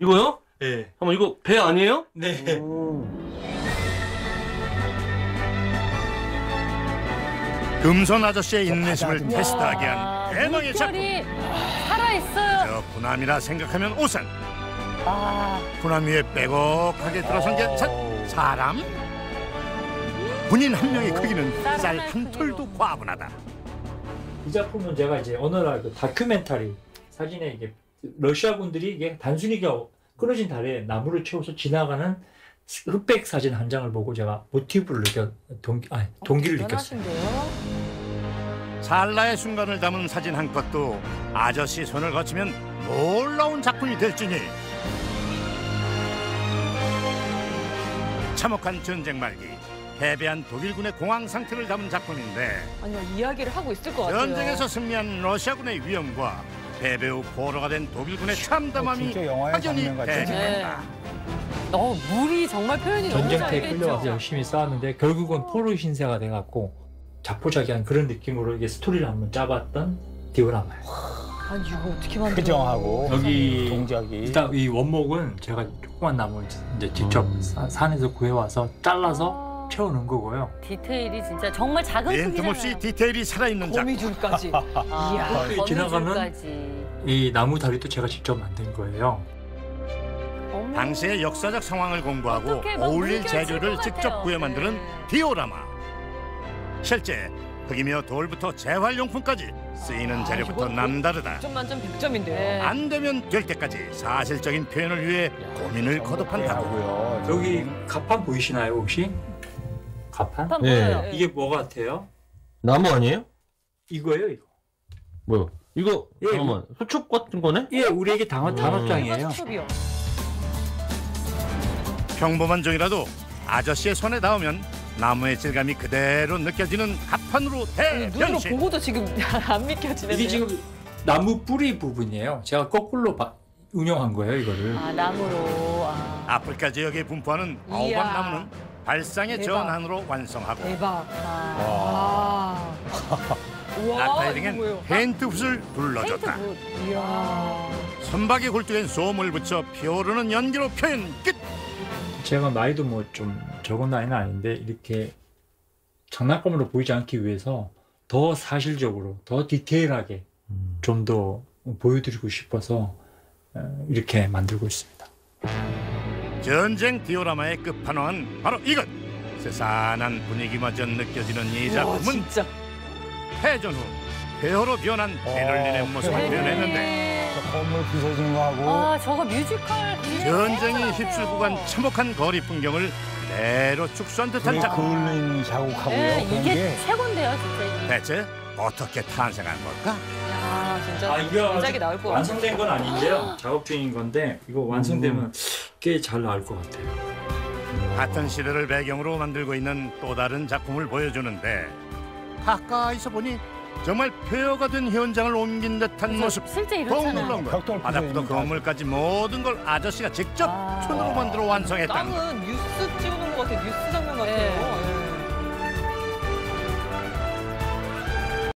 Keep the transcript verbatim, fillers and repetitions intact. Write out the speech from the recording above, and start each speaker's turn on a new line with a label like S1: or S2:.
S1: 이거요?
S2: 네.
S1: 잠깐만, 이거 배 아니에요?
S2: 네.
S3: 금손 아저씨의 인내심을 테스트하게 한 대망의 작품.
S4: 물결이 살아있어요.
S3: 저 군함이라 생각하면 오산.
S4: 아,
S3: 군함 위에 빼곡하게 들어선 게 사, 사람? 군인 한 명의 크기는 쌀 한 톨도 과분하다.
S2: 이 작품은 제가 이제 오늘날 그 다큐멘터리 사진에 이게 러시아 군들이 이게 단순히 끊어진 달에 나무를 채워서 지나가는 흑백 사진 한 장을 보고 제가 모티브를 느껴 동기, 아니, 동기를 느꼈어요.
S3: 찰나의 순간을 담은 사진 한 컷도 아저씨 손을 거치면 놀라운 작품이 될지니. 참혹한 전쟁 말기 패배한 독일군의 공황 상태를 담은 작품인데,
S4: 아니요, 이야기를 하고 있을 것 같아요.
S3: 전쟁에서 승리한 러시아군의 위험과 패배 후 포로가 된 독일군의 참담함이 확연히 대조된다.
S4: 어, 물이 정말 표현이 너무 잘
S2: 전쟁터에
S4: 됐죠.
S2: 끌려와서 열심히 싸웠는데 결국은 포로 신세가 돼갖고 자포자기한 그런 느낌으로 이게 스토리를 한번 짜봤던 디오라마예요.
S4: 아니 이거 어떻게 만들어?
S5: 표정하고
S2: 여기
S5: 동작이
S2: 일단 이 원목은 제가 조그만 나무를 이제 직접 사- 산에서 구해와서 잘라서 채워놓은 거고요.
S4: 디테일이 진짜 정말 작은
S3: 빈틈없이
S4: 크기잖아요.
S3: 디테일이 살아있는 작품.
S4: 거미줄까지. 이야,
S2: 그 지나가는
S4: 거미줄까지.
S2: 이 나무 다리도 제가 직접 만든 거예요.
S4: 어머.
S3: 당시의 역사적 상황을 공부하고
S4: 어떡해, 막
S3: 어울릴
S4: 물결칠
S3: 재료를
S4: 것
S3: 직접
S4: 같아요.
S3: 구해 만드는
S4: 네.
S3: 디오라마. 실제 흙이며 돌부터 재활용품까지 쓰이는
S4: 아,
S3: 재료부터
S4: 이거
S3: 남다르다.
S4: 백 점 만점 백 점인데요.
S3: 안 되면 될 때까지 사실적인 표현을 위해 고민을 거듭한다고.
S5: 하고요.
S2: 여기 가판 보이시나요 혹시? 가판?
S4: 판
S1: 네.
S4: 보여요.
S2: 이게 뭐 같아요?
S1: 나무 아니에요?
S2: 이거예요 이거.
S1: 뭐요? 이거
S2: 예,
S1: 잠깐만 수첩 같은 거네?
S2: 예, 우리에게 단어 단어장이에요.
S4: 수첩이요.
S3: 평범한 종이라도 아저씨의 손에 닿으면 나무의 질감이 그대로 느껴지는 가판으로
S4: 아니, 눈으로
S3: 대변신.
S4: 보고도 지금 안 믿겨지는데요.
S2: 이게 지금 나무 뿌리 부분이에요. 제가 거꾸로 바, 운영한 거예요 이거를.
S4: 아, 나무로. 아,
S3: 아프리카 지역에 분포하는
S4: 이야.
S3: 아오반 나무는 발상의
S4: 대박.
S3: 전환으로 완성하고
S4: 대박. 아. 와.
S3: 낙타에
S4: 이거
S3: 등엔
S4: 뭐예요?
S3: 페인트 붓을 둘러줬다.
S4: 페인트 붓. 이야.
S3: 선박에 굴뚝엔 소음을 붙여 피어오르는 연기로 표현 끝.
S2: 제가 나이도 뭐 좀 적은 나이는 아닌데 이렇게 장난감으로 보이지 않기 위해서 더 사실적으로 더 디테일하게 좀 더 보여드리고 싶어서 이렇게 만들고 있습니다.
S3: 전쟁 디오라마의 끝판왕은 바로 이것. 세산한 분위기마저 느껴지는 이
S4: 와,
S3: 작품은
S4: 진짜.
S3: 패전 후 폐허로 변한 베를린의 모습을
S5: 폐허.
S3: 표현했는데,
S5: 건물 부서진 거 하고
S4: 아, 저거 뮤지컬.
S3: 전쟁이 휩쓸고 간 참혹한 거리 풍경을 그대로 축소한 듯한
S5: 불이
S3: 작품.
S5: 그을린 자국하고요.
S4: 네,
S5: 그런
S4: 이게
S5: 게
S4: 최고인데요, 진짜. 이게.
S3: 대체 어떻게 탄생한 걸까?
S4: 야, 진짜.
S2: 아, 이거
S4: 진작에 나올 것 같아요.
S2: 완성된 건 아닌데요. 작업 중인 건데 이거 완성되면 꽤 잘 나올 것 같아요.
S3: 같은 시대를 배경으로 만들고 있는 또 다른 작품을 보여주는데, 가까이서 보니 정말 폐허가 된 현장을 옮긴 듯한 모습.
S4: 실제
S3: 더욱
S4: 이렇잖아요.
S3: 놀라운 건
S5: 벽돌
S3: 바닥부터
S5: 부서지니까.
S3: 건물까지 모든 걸 아저씨가 직접
S4: 아.
S3: 손으로 만들어 완성했다는 것.
S6: 깡은 뉴스 찍는 것 같아요. 뉴스 장면 같아요.
S4: 네.